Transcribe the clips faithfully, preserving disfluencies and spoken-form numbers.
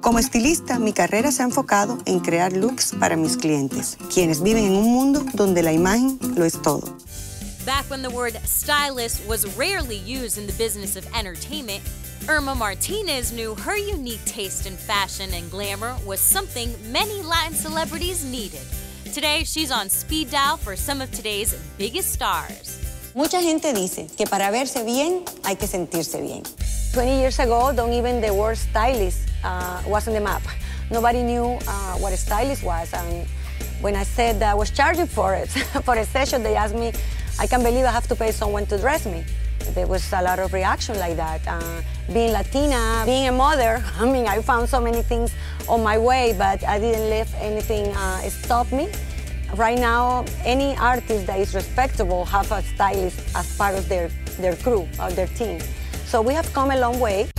Como estilista, mi carrera se ha enfocado en crear looks para mis clientes, quienes viven en un mundo donde la imagen lo es todo. Back when the word stylist was rarely used in the business of entertainment, Irma Martinez knew her unique taste in fashion and glamour was something many Latin celebrities needed. Today, she's on speed dial for some of today's biggest stars. Mucha gente dice que para verse bien hay que sentirse bien. twenty years ago, don't even the word stylist uh, was on the map. Nobody knew uh, what a stylist was. And when I said that I was charging for it, for a session, they asked me, I can't believe I have to pay someone to dress me. There was a lot of reaction like that. Uh, being Latina, being a mother, I mean, I found so many things on my way, but I didn't let anything uh, stop me. Right now, any artist that is respectable have a stylist as part of their, their crew or their team. So we have come a long way.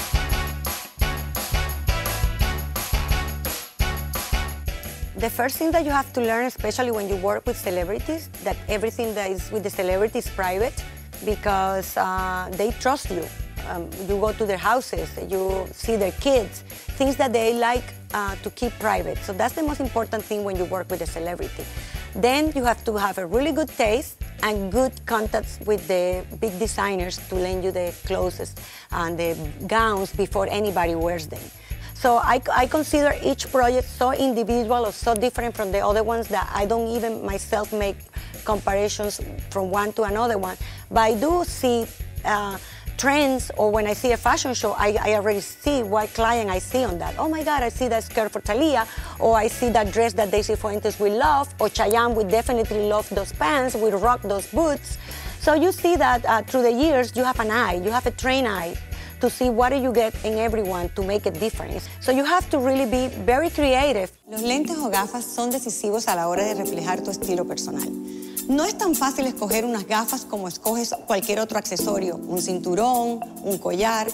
The first thing that you have to learn, especially when you work with celebrities, that everything that is with the celebrity is private, because uh, they trust you. Um, you go to their houses, you see their kids, things that they like uh, to keep private. So that's the most important thing when you work with a celebrity. Then you have to have a really good taste and good contacts with the big designers to lend you the clothes and the gowns before anybody wears them. So I, I consider each project so individual or so different from the other ones that I don't even myself make comparisons from one to another one. But I do see uh, trends, or when I see a fashion show, I, I already see what client I see on that. Oh my God, I see that skirt for Thalia, or I see that dress that Daisy Fuentes will love, or Chayanne would definitely love those pants, will rock those boots. So you see that uh, through the years, you have an eye, you have a trained eye to see what do you get in everyone to make a difference. So you have to really be very creative. Los lentes o gafas son decisivos a la hora de reflejar tu estilo personal. No es tan fácil escoger unas gafas como escoges cualquier otro accesorio, un cinturón, un collar.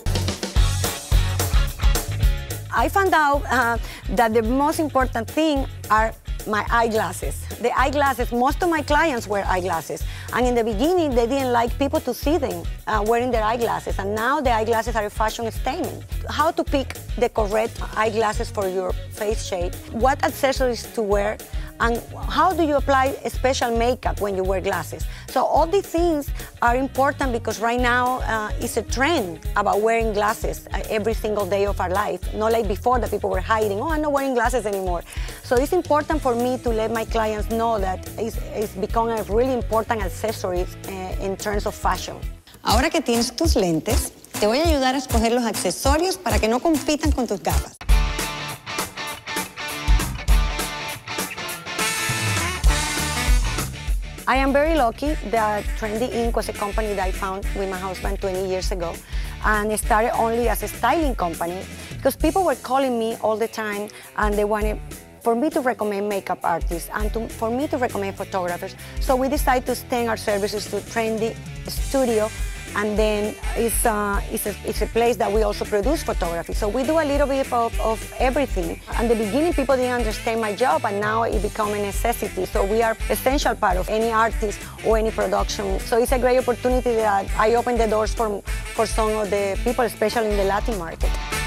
I found out uh, that the most important thing are my eyeglasses. The eyeglasses, most of my clients wear eyeglasses. And in the beginning, they didn't like people to see them uh, wearing their eyeglasses. And now the eyeglasses are a fashion statement. How to pick the correct eyeglasses for your face shape, what accessories to wear, and how do you apply a special makeup when you wear glasses. So all these things are important because right now uh, it's a trend about wearing glasses every single day of our life. Not like before that people were hiding, oh, I'm not wearing glasses anymore. So it's important for me to let my clients know that it's, it's become a really important accessory uh, in terms of fashion. Ahora que tienes tus lentes, te voy a ayudar a escoger los accesorios para que no compitan con tus gafas. I am very lucky that Trendy Incorporated was a company that I found with my husband twenty years ago, and it started only as a styling company because people were calling me all the time and they wanted for me to recommend makeup artists and to, for me to recommend photographers. So we decided to extend our services to Trendy Studio, and then it's, uh, it's, a, it's a place that we also produce photography. So we do a little bit of, of everything. At the beginning, people didn't understand my job, and now it became a necessity. So we are essential part of any artist or any production. So it's a great opportunity that I open the doors for, for some of the people, especially in the Latin market.